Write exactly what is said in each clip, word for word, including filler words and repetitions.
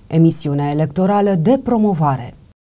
emisiunea electorală de promovare.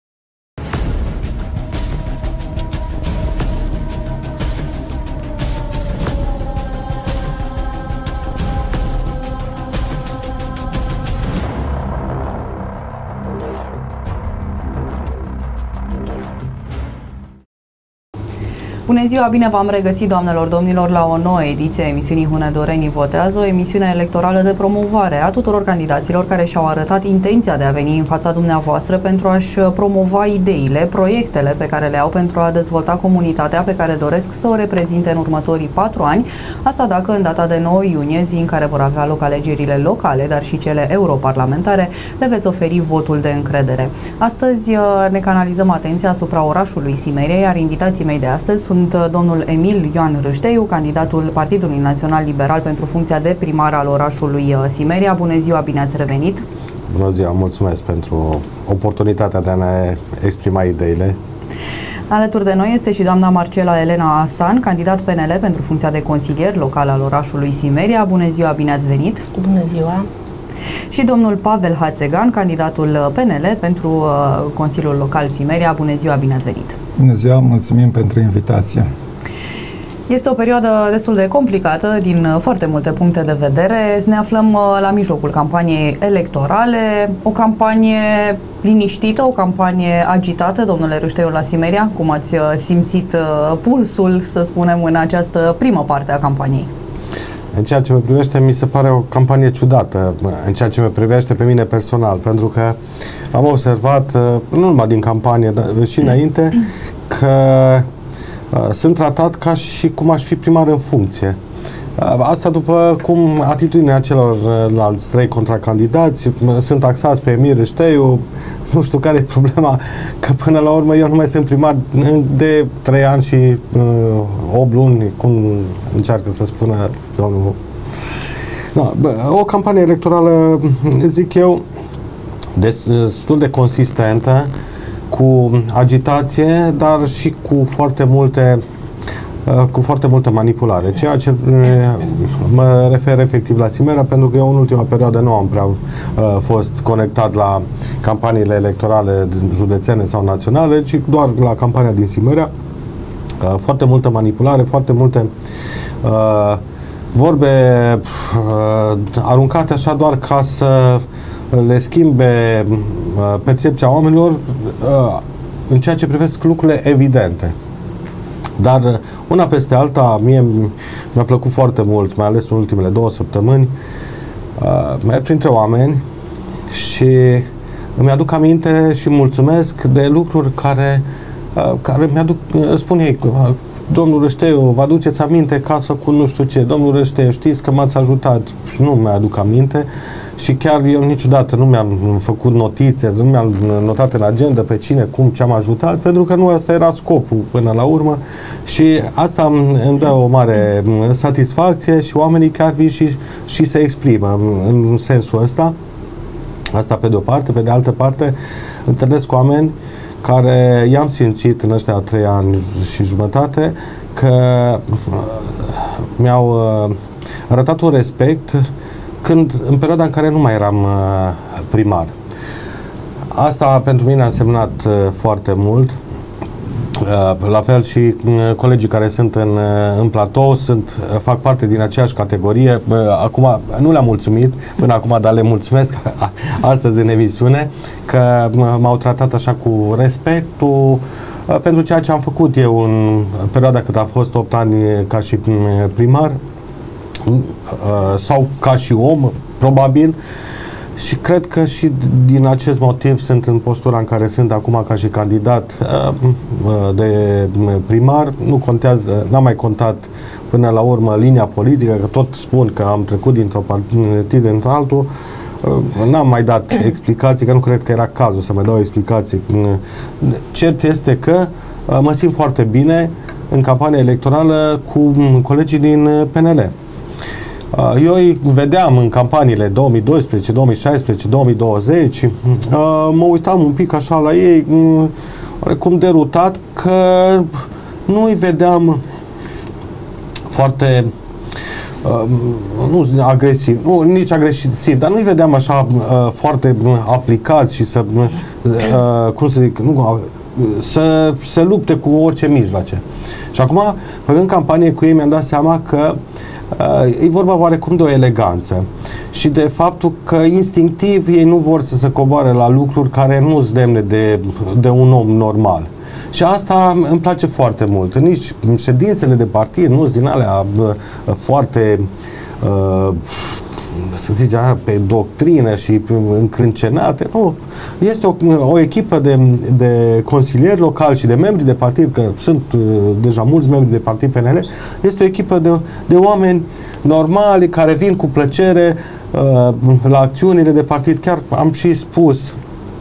Bună ziua, bine v-am regăsit, doamnelor, domnilor, la o nouă ediție a emisiunii Hunedorenii Votează, o emisiune electorală de promovare a tuturor candidaților care și-au arătat intenția de a veni în fața dumneavoastră pentru a-și promova ideile, proiectele pe care le au pentru a dezvolta comunitatea pe care doresc să o reprezinte în următorii patru ani, asta dacă în data de nouă iunie, zi în care vor avea loc alegerile locale, dar și cele europarlamentare, le veți oferi votul de încredere. Astăzi ne canalizăm atenția asupra orașului Simeria, iar invitații mei de astăzi sunt domnul Emil Ioan Râșteiu, candidatul Partidului Național Liberal pentru funcția de primar al orașului Simeria. Bună ziua, bine ați revenit! Bună ziua, mulțumesc pentru oportunitatea de a ne exprima ideile. Alături de noi este și doamna Marcela Elena Asan, candidat P N L pentru funcția de consilier local al orașului Simeria. Bună ziua, bine ați venit! Bună ziua! Și domnul Pavel Hațegan, candidatul P N L pentru uh, Consiliul Local Simeria. Bună ziua, bine ați venit! Bună ziua, mulțumim pentru invitație! Este o perioadă destul de complicată din foarte multe puncte de vedere. Ne aflăm uh, la mijlocul campaniei electorale, o campanie liniștită, o campanie agitată, domnule Râșteiu, la Simeria. Cum ați uh, simțit uh, pulsul, să spunem, în această primă parte a campaniei? În ceea ce mă privește, mi se pare o campanie ciudată, în ceea ce mă privește pe mine personal, pentru că am observat, nu numai din campanie, dar și înainte, că uh, sunt tratat ca și cum aș fi primar în funcție. Uh, asta după cum atitudinea celorlalți trei contracandidați, sunt taxați pe Emil Râșteiu, nu știu care e problema, că până la urmă eu nu mai sunt primar de trei ani și uh, opt luni, cum încearcă să spună domnul. Da, bă, o campanie electorală, zic eu, destul de consistentă, cu agitație, dar și cu foarte multe cu foarte multă manipulare, ceea ce mă refer efectiv la Simeria, pentru că eu în ultima perioadă nu am prea uh, fost conectat la campaniile electorale județene sau naționale, ci doar la campania din Simeria. Uh, foarte multă manipulare, foarte multe uh, vorbe uh, aruncate așa doar ca să le schimbe uh, percepția oamenilor uh, în ceea ce privesc lucrurile evidente. Dar una peste alta, mie mi-a plăcut foarte mult, mai ales în ultimele două săptămâni, uh, merg printre oameni și îmi aduc aminte și mulțumesc de lucruri care, uh, care mi-aduc, uh, spun ei, uh, domnul Râșteiu, vă aduceți aminte că ați făcut nu știu ce, domnul Râșteiu, știți că m-ați ajutat, și nu mi-aduc aminte. Și chiar eu niciodată nu mi-am făcut notițe, nu mi-am notat în agenda pe cine, cum, ce am ajutat, pentru că nu asta era scopul până la urmă și asta îmi dă o mare satisfacție și oamenii chiar vin și, și se exprimă în sensul ăsta. Asta pe de o parte, pe de altă parte întâlnesc oameni care i-am simțit în ăștia trei ani și jumătate că mi-au arătat un respect când, în perioada în care nu mai eram uh, primar. Asta pentru mine a însemnat uh, foarte mult. Uh, la fel și uh, colegii care sunt în, uh, în platou sunt, uh, fac parte din aceeași categorie. Uh, acum nu le-am mulțumit până acum, dar le mulțumesc astăzi în emisiune că m-au tratat așa cu respectul uh, pentru ceea ce am făcut eu în perioada cât a fost opt ani ca și primar. Sau ca și om, probabil, și cred că și din acest motiv sunt în postura în care sunt acum ca și candidat de primar. Nu contează, n-am mai contat până la urmă linia politică, că tot spun că am trecut dintr-o partid într-altul. N-am mai dat explicații, că nu cred că era cazul să mai dau explicații. Cert este că mă simt foarte bine în campania electorală cu colegii din P N L. Eu îi vedeam în campaniile două mii doisprezece, două mii șaisprezece, două mii douăzeci, mă uitam un pic așa la ei, oarecum derutat, că nu îi vedeam foarte uh, nu agresiv, nu, nici agresiv, dar nu-i vedeam așa uh, foarte aplicați și să, uh, cum să zic, nu, să se lupte cu orice mijloace. Și acum, făcând campanie cu ei, mi-am dat seama că uh, e vorba oarecum de o eleganță și de faptul că instinctiv ei nu vor să se coboare la lucruri care nu sunt demne de, de un om normal. Și asta îmi place foarte mult. Nici ședințele de partid nu sunt din alea uh, foarte uh, să zice, pe doctrină și încrâncenate. Nu. Este o, o echipă de, de consilieri locali și de membri de partid, că sunt uh, deja mulți membri de partid P N L, este o echipă de, de oameni normali care vin cu plăcere uh, la acțiunile de partid. Chiar am și spus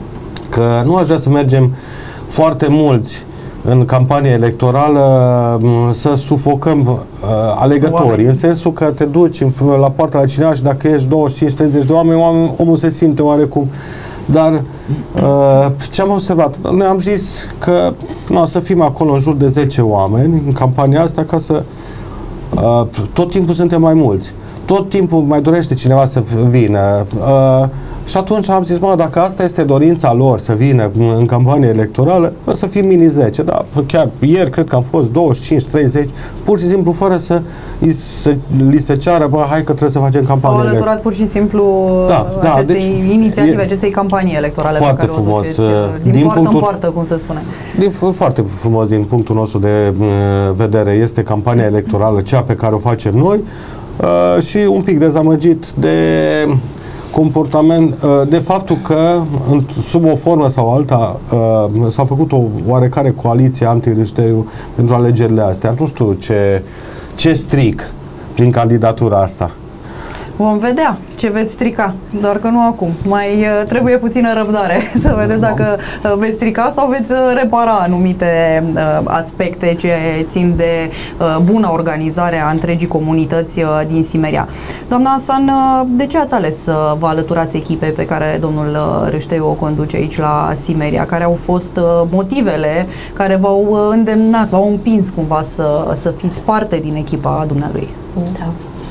că nu aș vrea să mergem foarte mulți în campanie electorală să sufocăm uh, alegătorii, oameni. În sensul că te duci la poarta la cineva și dacă ești douăzeci și cinci treizeci de oameni, oameni, omul se simte oarecum. Dar uh, ce am observat? Noi am zis că nu, să fim acolo în jur de zece oameni în campania asta ca să uh, tot timpul suntem mai mulți. Tot timpul mai dorește cineva să vină. Uh, Și atunci am zis, mă, dacă asta este dorința lor să vină în campanie electorală, o să fim mini zece, da? Chiar ieri cred că am fost douăzeci și cinci treizeci, pur și simplu fără să, să li se ceară, bă, hai că trebuie să facem campanie electorală. S-au alăturat pur și simplu da, acestei da, deci, inițiative, e, acestei campanii electorale pe care frumos, o duceți din, din poartă punctul, în poartă, cum se spune. Din, foarte frumos din punctul nostru de uh, vedere. Este campania electorală, cea pe care o facem noi uh, și un pic dezamăgit de comportament, de faptul că sub o formă sau alta s-a făcut o oarecare coaliție anti-Râșteiu pentru alegerile astea. Nu știu ce, ce stric prin candidatura asta. Vom vedea ce veți strica, doar că nu acum. Mai uh, trebuie puțină răbdare să vedeți dacă uh, veți strica sau veți uh, repara anumite uh, aspecte ce țin de uh, bună organizare a întregii comunități uh, din Simeria. Doamna Hasan, uh, de ce ați ales să vă alăturați echipei pe care domnul uh, Râșteiu o conduce aici la Simeria? Care au fost uh, motivele care v-au uh, îndemnat, v-au împins cumva să, să fiți parte din echipa dumnealui? Da.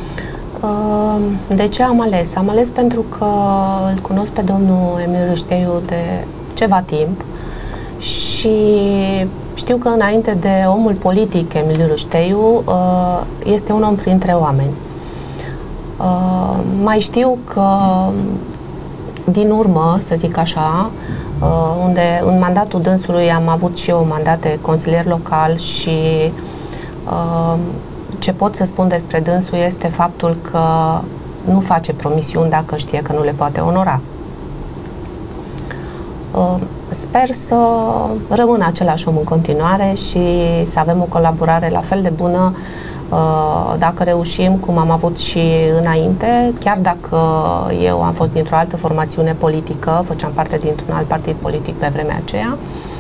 De ce am ales? Am ales pentru că îl cunosc pe domnul Emil Râșteiu de ceva timp și știu că înainte de omul politic Emil Râșteiu este un om printre oameni. Mai știu că din urmă, să zic așa, unde în mandatul dânsului am avut și eu mandat de consilier local și ce pot să spun despre dânsul este faptul că nu face promisiuni dacă știe că nu le poate onora. Sper să rămână același om în continuare și să avem o colaborare la fel de bună dacă reușim, cum am avut și înainte, chiar dacă eu am fost dintr-o altă formațiune politică, făceam parte dintr-un alt partid politic pe vremea aceea.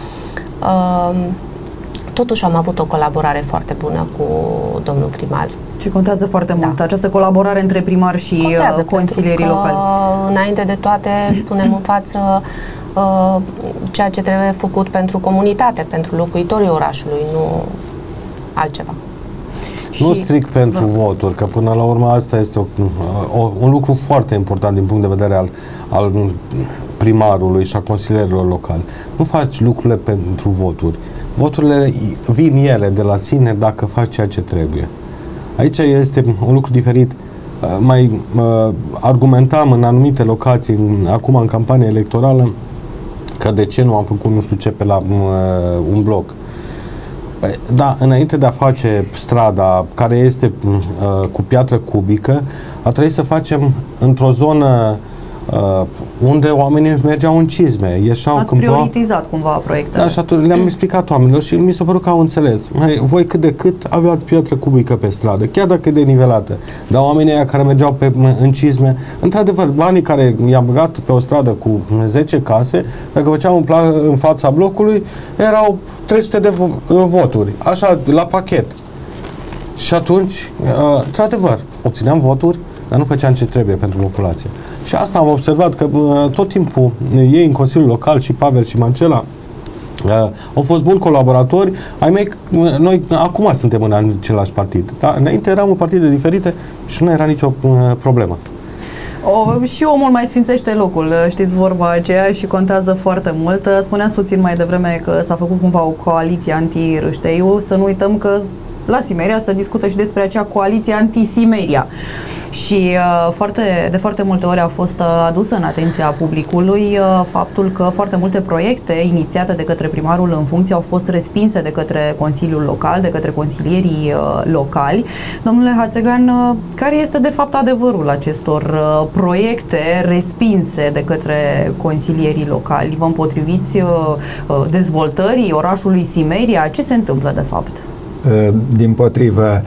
Totuși am avut o colaborare foarte bună cu domnul primar. Și contează foarte da. mult această colaborare între primar și contează, consilierii locali. Înainte de toate punem în față uh, ceea ce trebuie făcut pentru comunitate, pentru locuitorii orașului, nu altceva. Nu strict pentru da. voturi, că până la urmă asta este o, o, un lucru foarte important din punct de vedere al, al primarului și a consilierilor locali. Nu faci lucrurile pentru voturi. Voturile vin ele de la sine dacă faci ceea ce trebuie. Aici este un lucru diferit. Mai uh, argumentam în anumite locații, în, acum în campanie electorală, că de ce nu am făcut nu știu ce pe la uh, un bloc. Da, înainte de a face strada care este uh, cu piatră cubică, a trebuit să facem într-o zonă Uh, unde oamenii mergeau în cizme, ieșeau. Ați prioritizat cumva proiectele. Da, și atunci le-am explicat oamenilor și mi s-a părut că au înțeles. Hai, voi cât de cât aveați piatră cubică pe stradă, chiar dacă e denivelată. Dar oamenii aia care mergeau pe, în cizme, într-adevăr, banii care i-am băgat pe o stradă cu zece case, dacă făceam în, pla- în fața blocului, erau trei sute de vo- voturi, așa, la pachet. Și atunci, uh, într-adevăr, obțineam voturi, dar nu făceam ce trebuie pentru populație. Și asta am observat că uh, tot timpul ei în Consiliul Local și Pavel și Marcela Uh, au fost buni colaboratori ai mei. Noi acum suntem în același partid, dar înainte eram în partide diferite și nu era nicio uh, problemă. O, și omul mai sfințește locul, știți vorba aceea, și contează foarte mult. Spuneați puțin mai devreme că s-a făcut cumva o coaliție anti-Râșteiu, să nu uităm că la Simeria se discută și despre acea coaliție anti-Simeria. Și uh, foarte, de foarte multe ori a fost uh, adusă în atenția publicului uh, faptul că foarte multe proiecte inițiate de către primarul în funcție au fost respinse de către Consiliul Local, de către consilierii uh, locali. Domnule Hațegan, uh, care este de fapt adevărul acestor uh, proiecte respinse de către consilierii locali? Vă împotriviți uh, uh, dezvoltării orașului Simeria? Ce se întâmplă de fapt? Dimpotrivă,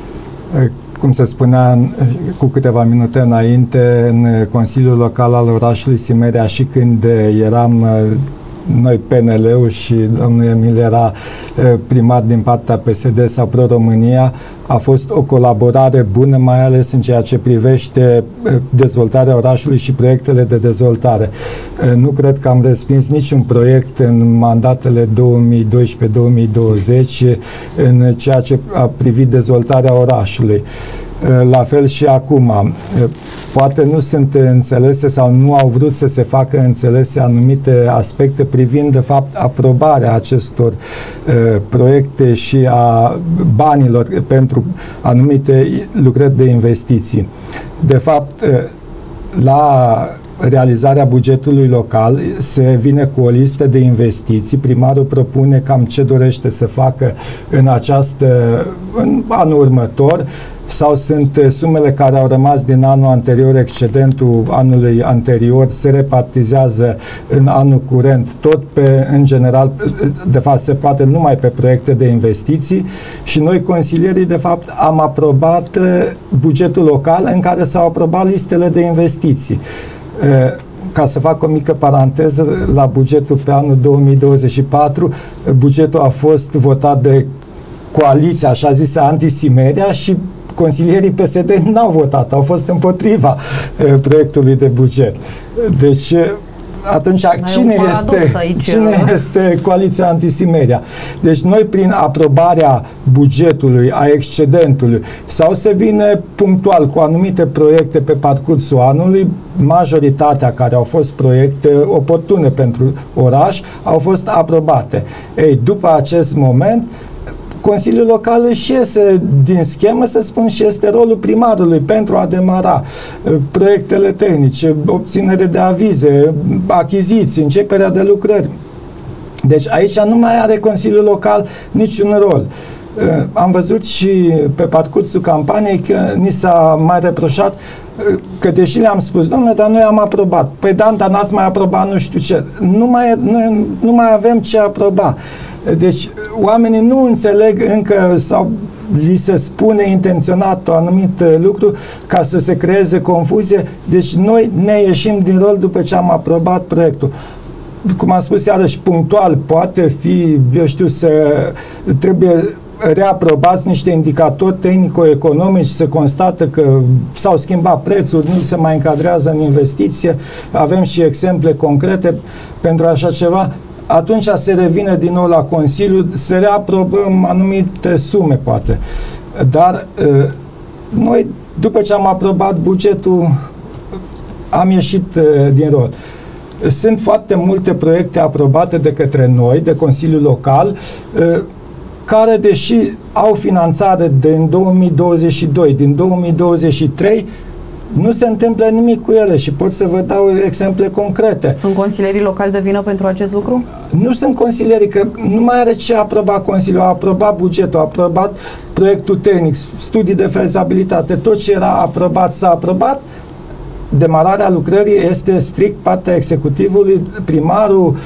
cum se spunea cu câteva minute înainte, în Consiliul Local al orașului Simeria, și când eram noi P N L-ul și domnul Emil era primar din partea P S D sau Pro-România, a fost o colaborare bună, mai ales în ceea ce privește dezvoltarea orașului și proiectele de dezvoltare. Nu cred că am respins niciun proiect în mandatele două mii doisprezece două mii douăzeci în ceea ce a privit dezvoltarea orașului. La fel și acum. Poate nu sunt înțelese sau nu au vrut să se facă înțelese anumite aspecte privind, de fapt, aprobarea acestor uh, proiecte și a banilor pentru anumite lucrări de investiții. De fapt, uh, la realizarea bugetului local se vine cu o listă de investiții. Primarul propune cam ce dorește să facă în această, în anul următor, sau sunt sumele care au rămas din anul anterior, excedentul anului anterior, se repartizează în anul curent, tot pe, în general, de fapt se poate numai pe proiecte de investiții, și noi, consilierii, de fapt, am aprobat bugetul local în care s-au aprobat listele de investiții. Ca să fac o mică paranteză, la bugetul pe anul două mii douăzeci și patru, bugetul a fost votat de coaliția, așa zisă, anti-Simeria, și consilierii P S D n-au votat, au fost împotriva uh, proiectului de buget. Deci, uh, atunci, cine este, cine este coaliția anti-Simeria? Deci, noi, prin aprobarea bugetului, a excedentului, sau se vine punctual cu anumite proiecte pe parcursul anului, majoritatea care au fost proiecte oportune pentru oraș, au fost aprobate. Ei, după acest moment, Consiliul Local își iese din schemă, să spun, și este rolul primarului pentru a demara uh, proiectele tehnice, obținere de avize, achiziții, începerea de lucrări. Deci aici nu mai are Consiliul Local niciun rol. Uh, am văzut și pe parcursul campaniei că ni s-a mai reproșat uh, că, deși le-am spus, domnule, dar noi am aprobat. Păi da, dar n-ați mai aprobat nu știu ce. Nu mai, nu, nu mai avem ce aproba. Deci, oamenii nu înțeleg încă, sau li se spune intenționat un anumit lucru ca să se creeze confuzie. Deci, noi ne ieșim din rol după ce am aprobat proiectul. Cum am spus iarăși, punctual, poate fi, eu știu, să trebuie reaprobați niște indicatori tehnico-economici, se constată că s-au schimbat prețuri, nu se mai încadrează în investiție. Avem și exemple concrete pentru așa ceva. Atunci se revine din nou la Consiliu, să reaprobăm anumite sume, poate. Dar noi, după ce am aprobat bugetul, am ieșit din rol. Sunt foarte multe proiecte aprobate de către noi, de Consiliul Local, care, deși au finanțare din două mii douăzeci și doi, din două mii douăzeci și trei, nu se întâmplă nimic cu ele și pot să vă dau exemple concrete. Sunt consilierii locali de vină pentru acest lucru? Nu sunt consilierii, că nu mai are ce aproba Consiliul. A aprobat bugetul, a aprobat proiectul tehnic, studii de fezabilitate, tot ce era aprobat s-a aprobat. Demararea lucrării este strict partea executivului. Primarul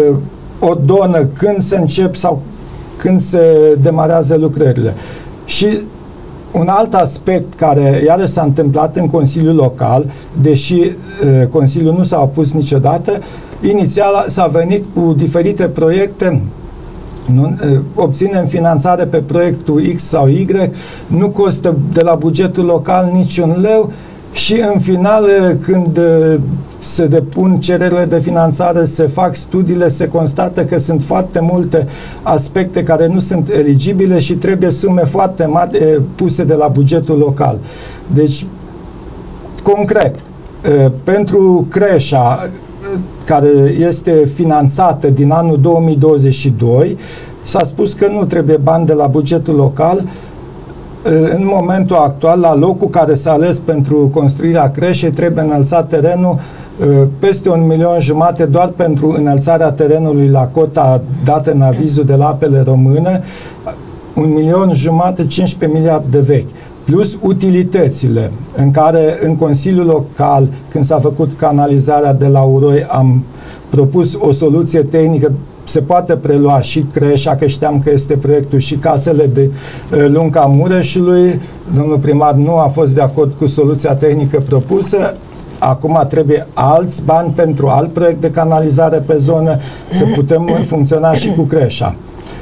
ordonă când se încep sau când se demarează lucrările. Și un alt aspect care iarăși s-a întâmplat în Consiliul Local, deși uh, Consiliul nu s-a opus niciodată, inițial s-a venit cu diferite proiecte, nu, uh, obținem finanțare pe proiectul X sau Y, nu costă de la bugetul local niciun leu și în final, când se depun cererile de finanțare, se fac studiile, se constată că sunt foarte multe aspecte care nu sunt eligibile și trebuie sume foarte mari puse de la bugetul local. Deci, concret, pentru creșa care este finanțată din anul două mii douăzeci și doi, s-a spus că nu trebuie bani de la bugetul local. În momentul actual, la locul care s-a ales pentru construirea creșei, trebuie înălțat terenul peste un milion jumate doar pentru înălțarea terenului la cota dată în avizul de la Apele Române, un milion jumate, cincisprezece miliarde de vechi, plus utilitățile, în care în Consiliul Local, când s-a făcut canalizarea de la Uroi, am propus o soluție tehnică. Se poate prelua și creșa, că știam că este proiectul, și casele de uh, Lunca Mureșului. Domnul primar nu a fost de acord cu soluția tehnică propusă. Acum trebuie alți bani pentru alt proiect de canalizare pe zonă, să putem funcționa și cu creșa.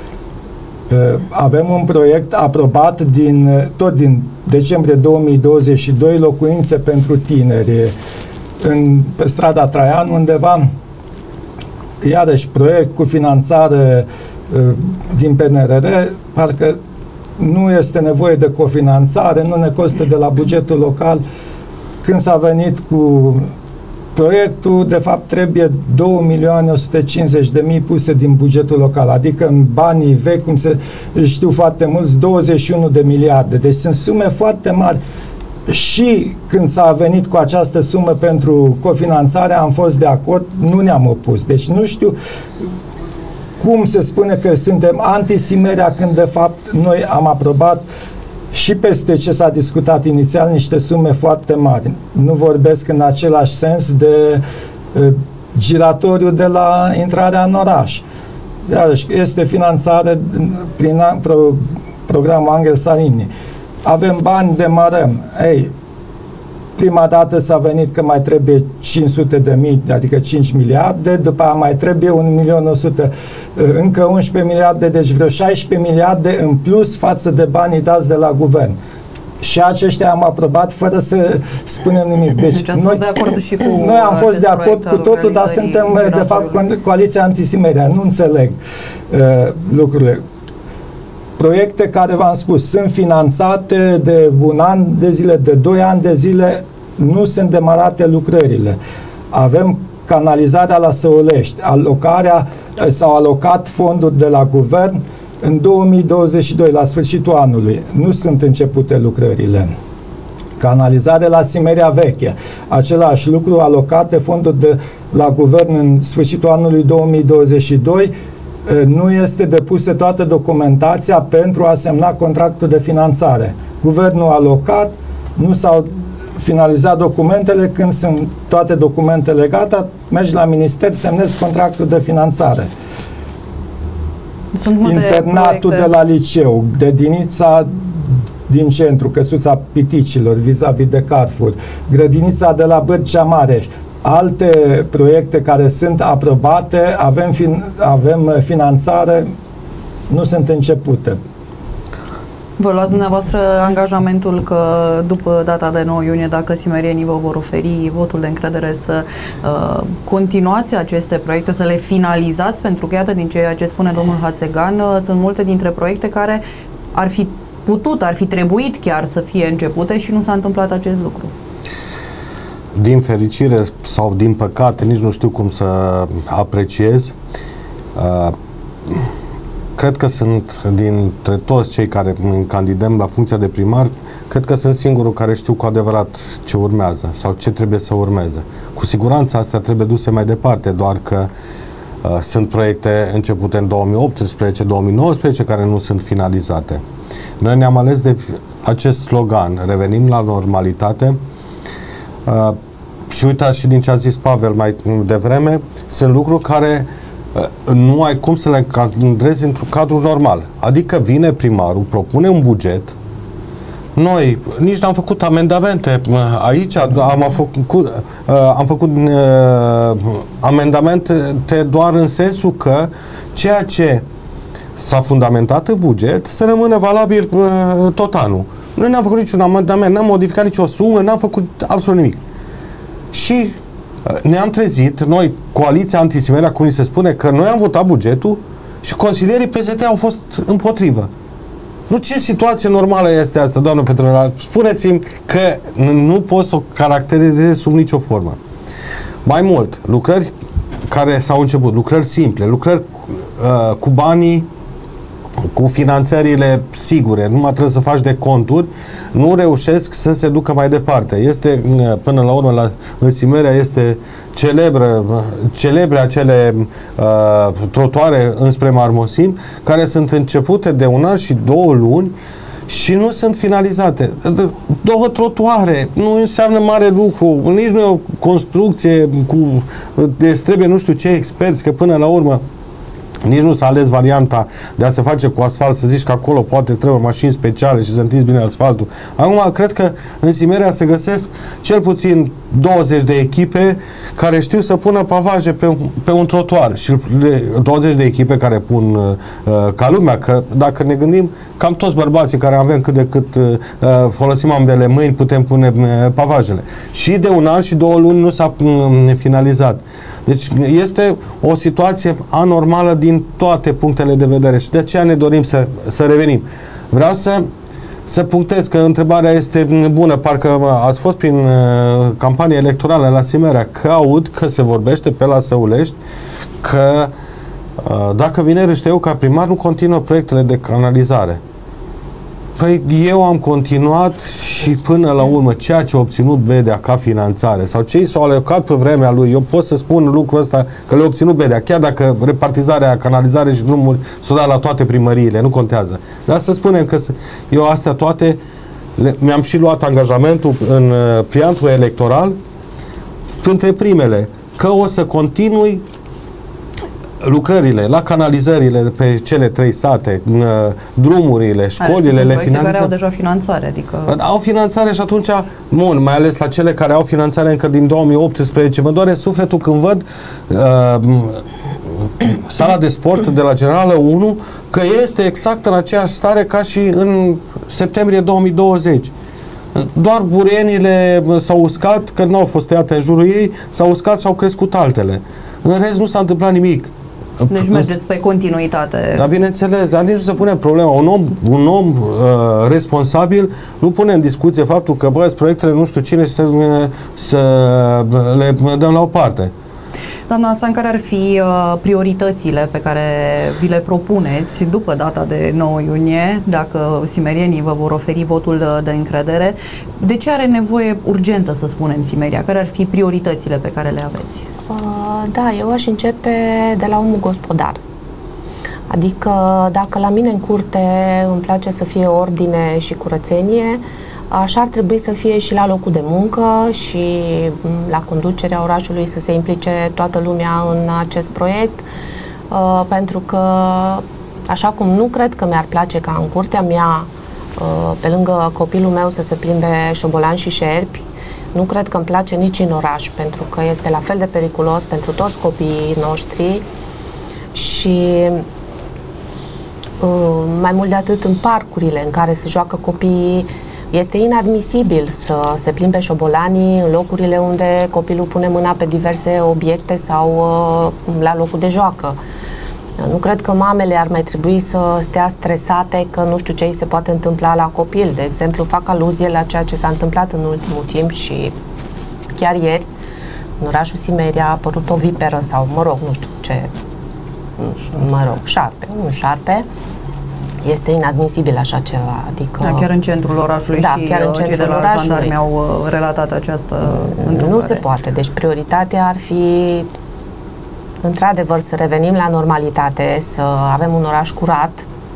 Uh, avem un proiect aprobat din, tot din decembrie două mii douăzeci și doi, locuințe pentru tineri în, pe strada Traian, undeva. Iarăși, proiect cu finanțare uh, din P N R R, parcă nu este nevoie de cofinanțare, nu ne costă de la bugetul local. Când s-a venit cu proiectul, de fapt trebuie două milioane o sută cincizeci de mii puse din bugetul local, adică în banii vechi, cum se știu foarte mulți, douăzeci și unu de miliarde. Deci sunt sume foarte mari. Și când s-a venit cu această sumă pentru cofinanțare, am fost de acord, nu ne-am opus. Deci nu știu cum se spune că suntem anti-Simerea, când de fapt noi am aprobat și peste ce s-a discutat inițial niște sume foarte mari. Nu vorbesc în același sens de uh, giratoriu de la intrarea în oraș. Iarăși, este finanțare prin pro, programul Angel Salini. Avem bani, demarăm. Ei, prima dată s-a venit că mai trebuie cinci sute de mii, adică cinci miliarde, după aia mai trebuie un milion o sută, încă unsprezece miliarde, deci vreo șaisprezece miliarde în plus față de banii dați de la guvern. Și aceștia am aprobat fără să spunem nimic. Deci, deci noi, de acord și cu noi am fost de acord cu totul, dar suntem de fapt coaliția anti-Simerea. Nu înțeleg uh, lucrurile. Proiecte care, v-am spus, sunt finanțate de un an de zile, de doi ani de zile, nu sunt demarate lucrările. Avem canalizarea la Săulești, alocarea, s-au alocat fonduri de la guvern în două mii douăzeci și doi, la sfârșitul anului. Nu sunt începute lucrările. Canalizare la Simerea Veche, același lucru, alocate fonduri de la guvern în sfârșitul anului două mii douăzeci și doi, nu este depusă toată documentația pentru a semna contractul de finanțare. Guvernul a alocat, nu s-au finalizat documentele. Când sunt toate documentele gata, mergi la minister, semnezi contractul de finanțare. Sunt Internatul proiecte de la liceu, grădinița din centru, Căsuța Piticilor, vis-a-vis de Carrefour, grădinița de la Bârcea Mare, alte proiecte care sunt aprobate, avem, fin, avem finanțare, nu sunt începute. Vă luați dumneavoastră angajamentul că după data de nouă iunie, dacă simerienii vă vor oferi votul de încredere, să uh, continuați aceste proiecte, să le finalizați, pentru că, iată, din ceea ce spune domnul Hațegan, uh, sunt multe dintre proiecte care ar fi putut, ar fi trebuit chiar să fie începute și nu s-a întâmplat acest lucru. Din fericire sau din păcate, nici nu știu cum să apreciez, uh, cred că sunt, dintre toți cei care candidăm la funcția de primar, cred că sunt singurul care știu cu adevărat ce urmează sau ce trebuie să urmeze. Cu siguranță astea trebuie duse mai departe, doar că uh, sunt proiecte începute în două mii optsprezece două mii nouăsprezece care nu sunt finalizate. Noi ne-am ales de acest slogan, revenim la normalitate. Uh, și uitați și din ce a zis Pavel mai devreme, sunt lucruri care uh, nu ai cum să le încadrezi într-un cadru normal. Adică vine primarul, propune un buget, noi nici n-am făcut amendamente aici, am făcut, uh, am făcut uh, amendamente doar în sensul că ceea ce s-a fundamentat în buget să rămână valabil uh, tot anul. Noi n-am făcut niciun amendament, n-am modificat nicio sumă, n-am făcut absolut nimic. Și ne-am trezit, noi, coaliția Anti-Simeria, cum ni se spune, că noi am votat bugetul și consilierii P S D au fost împotrivă. Nu, ce situație normală este asta, doamnă Petrolea? Spuneți-mi că nu pot să o caracterizez sub nicio formă. Mai mult, lucrări care s-au început, lucrări simple, lucrări uh, cu banii, cu finanțările sigure, nu mai trebuie să faci de conturi, nu reușesc să se ducă mai departe. Este, până la urmă, la, în Simeria este celebră, celebre acele uh, trotuare înspre Marmosim, care sunt începute de un an și două luni și nu sunt finalizate. Două trotuare nu înseamnă mare lucru, nici nu e o construcție cu, de trebuie nu știu ce experți, că până la urmă nici nu s-a ales varianta de a se face cu asfalt, să zici că acolo poate trebuie mașini speciale și să întinzi bine asfaltul. Acum, cred că în Simeria se găsesc cel puțin douăzeci de echipe care știu să pună pavaje pe, pe un trotuar și douăzeci de echipe care pun uh, ca lumea, că dacă ne gândim, cam toți bărbații care avem cât de cât uh, folosim ambele mâini, putem pune uh, pavajele. Și de un an și două luni nu s-a uh, finalizat. Deci este o situație anormală din toate punctele de vedere și de aceea ne dorim să, să revenim. Vreau să, să punctez că întrebarea este bună, parcă ați fost prin uh, campanie electorală la Simeria, că aud că se vorbește pe la Săulești că uh, dacă vine Râșteu ca primar nu continuă proiectele de canalizare. Păi eu am continuat și până la urmă ceea ce a obținut Bedea ca finanțare sau cei s-au alocat pe vremea lui, eu pot să spun lucrul ăsta că le-a obținut Bedea, chiar dacă repartizarea, canalizare și drumuri s-o dat la toate primăriile, nu contează. Dar să spunem că eu astea toate mi-am și luat angajamentul în pliantul electoral între primele, că o să continui lucrările la canalizările pe cele trei sate, drumurile, școlile, le finanțăm. Care au deja finanțare, adică... Au finanțare și atunci, bun, mai ales la cele care au finanțare încă din două mii optsprezece, mă doare sufletul când văd uh, sala de sport de la Generală unu, că este exact în aceeași stare ca și în septembrie două mii douăzeci. Doar burienile s-au uscat, că nu au fost tăiate în jurul ei, s-au uscat și au crescut altele. În rest nu s-a întâmplat nimic. Deci mergeți pe continuitate. Dar bineînțeles, dar nici nu se pune problema. Un om, un om uh, responsabil nu pune în discuție faptul că băi, proiectele nu știu cine să, să le dăm la o parte. Doamna Aslan, care ar fi uh, prioritățile pe care vi le propuneți după data de nouă iunie, dacă simerienii vă vor oferi votul de încredere? De ce are nevoie urgentă, să spunem, Simeria? Care ar fi prioritățile pe care le aveți? Uh, da, eu aș începe de la omul gospodar. Adică dacă la mine în curte îmi place să fie ordine și curățenie, așa ar trebui să fie și la locul de muncă și la conducerea orașului să se implice toată lumea în acest proiect, uh, pentru că așa cum nu cred că mi-ar place ca în curtea mea, uh, pe lângă copilul meu, să se plimbe șobolani și șerpi, nu cred că îmi place nici în oraș, pentru că este la fel de periculos pentru toți copiii noștri și uh, mai mult de atât în parcurile în care se joacă copiii. Este inadmisibil să se plimbe șobolanii în locurile unde copilul pune mâna pe diverse obiecte sau uh, la locul de joacă. Nu cred că mamele ar mai trebui să stea stresate că nu știu ce îi se poate întâmpla la copil. De exemplu, fac aluzie la ceea ce s-a întâmplat în ultimul timp și chiar ieri, în orașul Simeria a apărut o viperă sau, mă rog, nu știu ce, mă rog, șarpe, un șarpe. Este inadmisibil așa ceva, adică... Da, chiar în centrul orașului da, și chiar în cei de la jandarmi au relatat această întâmplare. Nu se poate, deci prioritatea ar fi într-adevăr să revenim la normalitate, să avem un oraș curat,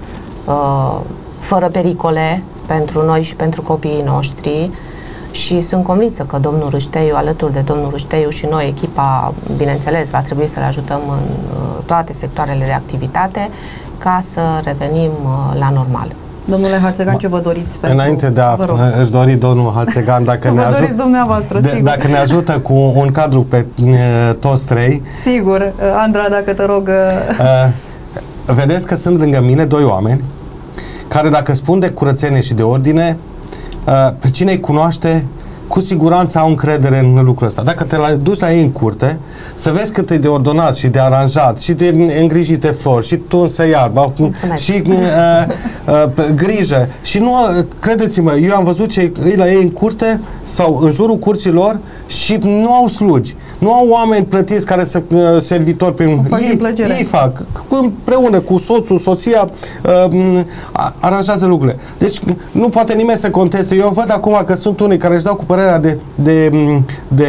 fără pericole pentru noi și pentru copiii noștri și sunt convinsă că domnul Râșteiu, alături de domnul Râșteiu și noi, echipa, bineînțeles, va trebui să le ajutăm în toate sectoarele de activitate ca să revenim la normal. Domnule Hațegan, ce vă doriți? Pentru... Înainte de a își dori domnul Hațegan, dacă, ne, ajut, de, dacă ne ajută cu un cadru pe toți trei. Sigur. Andra, dacă te rog... Uh, vedeți că sunt lângă mine doi oameni care, dacă spun de curățenie și de ordine, pe cine îi cunoaște, cu siguranță au încredere în lucrul ăsta. Dacă te duci la ei în curte, să vezi cât e de ordonat și de aranjat și de îngrijite flori și tunsă iarba și uh, uh, grijă. Și nu, credeți-mă, eu am văzut ce îi la ei în curte sau în jurul curților și nu au slugi. Nu au oameni plătiți care să uh, servitori prin ei, ei fac împreună cu soțul, soția uh, aranjează lucrurile. Deci nu poate nimeni să conteste. Eu văd acum că sunt unii care își dau cu părerea de, de, de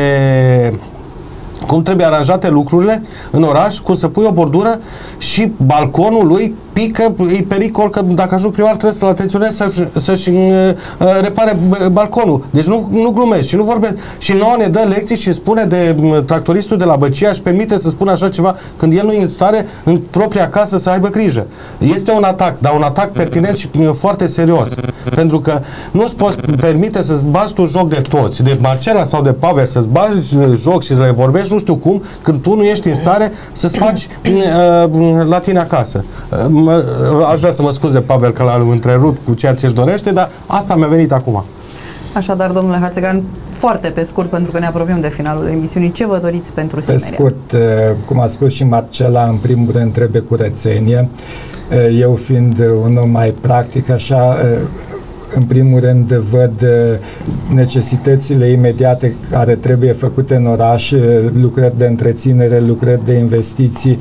cum trebuie aranjate lucrurile în oraș, cum să pui o bordură și balconul lui pică, e pericol că dacă ajung primar trebuie să-l atenționezi să, să-și uh, repare balconul. Deci nu, nu glumesc și nu vorbesc. Și nouă ne dă lecții și spune de uh, tractoristul de la Băcia și permite să spună așa ceva când el nu e în stare în propria casă să aibă grijă. Este un atac, dar un atac pertinent și uh, foarte serios. Pentru că nu-ți poți permite să-ți bagi tu joc de toți, de Marcela sau de Pavel, să-ți bagi joc și să le vorbești nu știu cum, când tu nu ești în stare să-ți faci uh, la tine acasă. Uh, Aș vrea să mă scuze, Pavel, că l-am întrerupt cu ceea ce își dorește, dar asta mi-a venit acum. Așadar, domnule Hațegan, foarte pe scurt, pentru că ne apropiem de finalul emisiunii, ce vă doriți pentru Simeria? Pe scurt, cum a spus și Marcela, în primul rând trebuie curățenie. Eu fiind un om mai practic, așa, în primul rând văd necesitățile imediate care trebuie făcute în oraș, lucrări de întreținere, lucrări de investiții.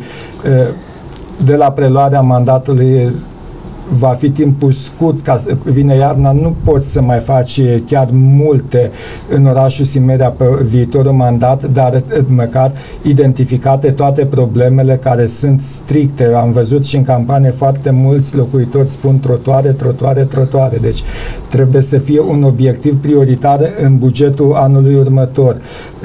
De la preluarea mandatului va fi timpul scurt, ca să vine iarna, nu poți să mai faci chiar multe în orașul Simeria pe viitorul mandat, dar măcar identificate toate problemele care sunt stricte. Am văzut și în campanie foarte mulți locuitori spun trotuare, trotuare, trotuare. Deci trebuie să fie un obiectiv prioritar în bugetul anului următor.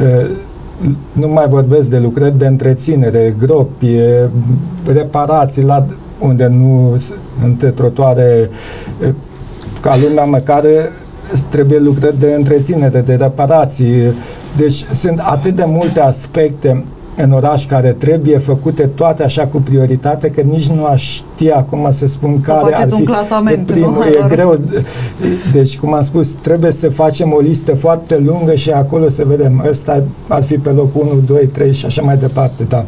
Nu mai vorbesc de lucrări de întreținere, gropi, reparații la unde nu sunt trotuare ca lumea, măcar trebuie lucrări de întreținere, de reparații. Deci sunt atât de multe aspecte în oraș care trebuie făcute toate așa cu prioritate, că nici nu aș ști acum să spun să care ar fi un clasament, primul. Nu? E greu. Deci, cum am spus, trebuie să facem o listă foarte lungă și acolo să vedem, ăsta ar fi pe locul unu, doi, trei și așa mai departe, da.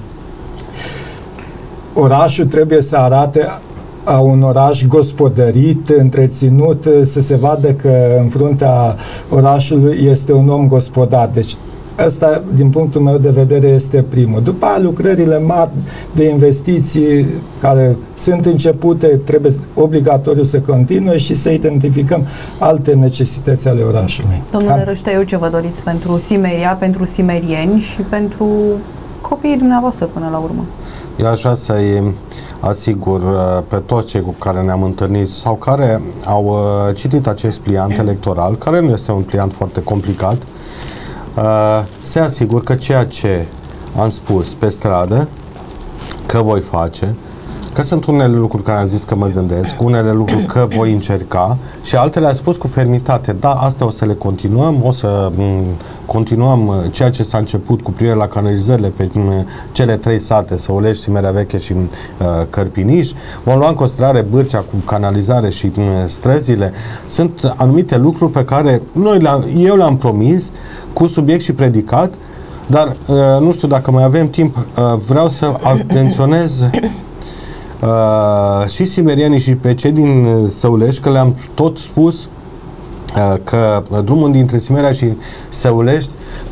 Orașul trebuie să arate a un oraș gospodărit, întreținut, să se vadă că în fruntea orașului este un om gospodar. Deci ăsta, din punctul meu de vedere, este primul. După aia, lucrările mari de investiții care sunt începute, trebuie obligatoriu să continue și să identificăm alte necesități ale orașului. Domnule Răștăiu, ce vă doriți pentru Simeria, pentru simerieni și pentru copiii dumneavoastră până la urmă? Eu aș vrea să-i asigur pe toți cei cu care ne-am întâlnit sau care au citit acest pliant electoral, care nu este un pliant foarte complicat, se asigur că ceea ce am spus pe stradă că voi face, că sunt unele lucruri care am zis că mă gândesc, unele lucruri că voi încerca și altele am spus cu fermitate. Da, asta o să le continuăm, o să m, continuăm ceea ce s-a început cu privire la canalizările pe m, cele trei sate, Săulești, Simerea Veche și m, Cărpiniș. Vom lua în considerare Bârcea cu canalizare și m, străzile. Sunt anumite lucruri pe care noi le-am, eu le-am promis cu subiect și predicat, dar uh, nu știu dacă mai avem timp, uh, vreau să atenționez Uh, și simerienii și pe cei din Săulești, că le-am tot spus uh, că drumul dintre Simeria și Săulești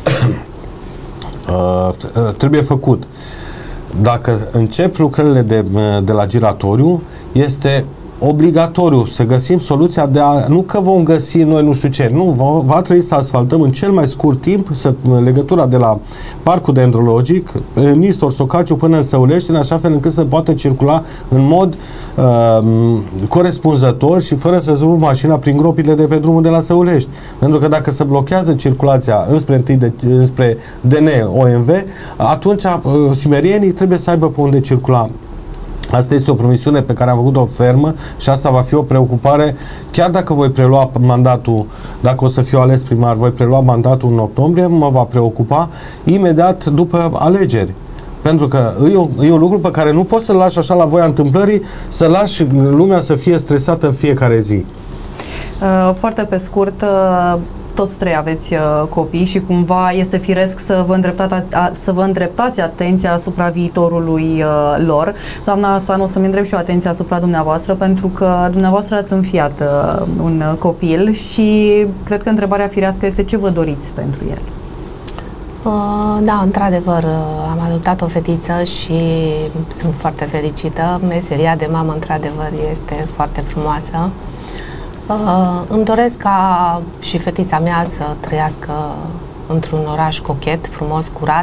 uh, trebuie făcut. Dacă încep lucrările de, de la giratoriu, este obligatoriu să găsim soluția de a, nu că vom găsi noi nu știu ce, nu, va, va trebui să asfaltăm în cel mai scurt timp să, legătura de la Parcul Dendrologic, Nistor Socaciu până în Săulești, în așa fel încât să poată circula în mod uh, corespunzător și fără să zău mașina prin gropile de pe drumul de la Săulești. Pentru că dacă se blochează circulația înspre, întâi de, înspre D N O M V, atunci uh, simerienii trebuie să aibă pe unde circula. Asta este o promisiune pe care am făcut-o fermă și asta va fi o preocupare, chiar dacă voi prelua mandatul, dacă o să fiu ales primar, voi prelua mandatul în octombrie, mă va preocupa imediat după alegeri. Pentru că e, o, e un lucru pe care nu poți să-l lași așa la voia întâmplării, să lași lumea să fie stresată în fiecare zi. Foarte pe scurt, toți trei aveți copii și cumva este firesc să vă îndreptați, să vă îndreptați atenția asupra viitorului lor. Doamna Sanu, să-mi îndrept și eu atenția asupra dumneavoastră, pentru că dumneavoastră ați înfiat un copil și cred că întrebarea firească este ce vă doriți pentru el. Da, într-adevăr, am adoptat o fetiță și sunt foarte fericită. Meseria de mamă, într-adevăr, este foarte frumoasă. Îmi doresc ca și fetița mea să trăiască într-un oraș cochet, frumos, curat.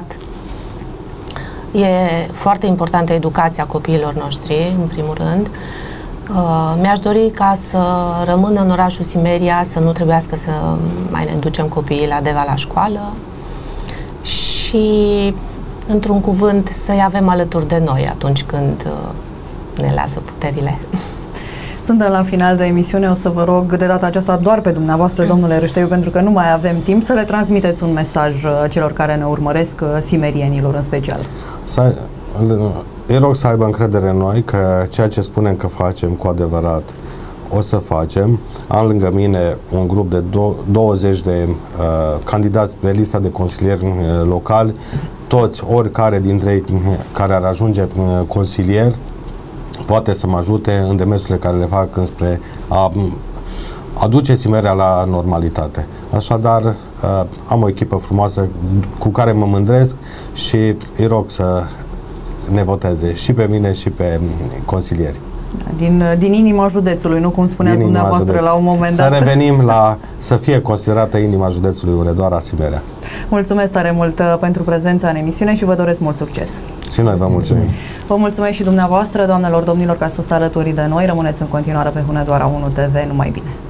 E foarte importantă educația copiilor noștri, în primul rând. Mi-aș dori ca să rămână în orașul Simeria, să nu trebuiască să mai ne ducem copiii la Deva la școală și, într-un cuvânt, să-i avem alături de noi atunci când ne lasă puterile. Suntem la final de emisiune, o să vă rog de data aceasta doar pe dumneavoastră, domnule Râșteiu, pentru că nu mai avem timp, să le transmiteți un mesaj celor care ne urmăresc, simerienilor în special. Să, îi rog să aibă încredere în noi că ceea ce spunem că facem cu adevărat o să facem. Am lângă mine un grup de douăzeci de uh, candidați pe lista de consilieri uh, locali, toți, oricare dintre ei care ar ajunge uh, consilier, poate să mă ajute în demersurile care le fac înspre a aduce Simeria la normalitate. Așadar, uh, am o echipă frumoasă cu care mă mândresc și îi rog să ne voteze și pe mine și pe consilieri. Din, din inima județului, nu cum spunea dumneavoastră județ. La un moment dat. Să revenim la să fie considerată inima județului Hunedoara, Simeria. Mulțumesc tare mult pentru prezența în emisiune și vă doresc mult succes. Și noi vă mulțumim. Vă mulțumesc și dumneavoastră, doamnelor, domnilor, că ați fost alături de noi. Rămâneți în continuare pe Hunedoara unu T V. Numai bine!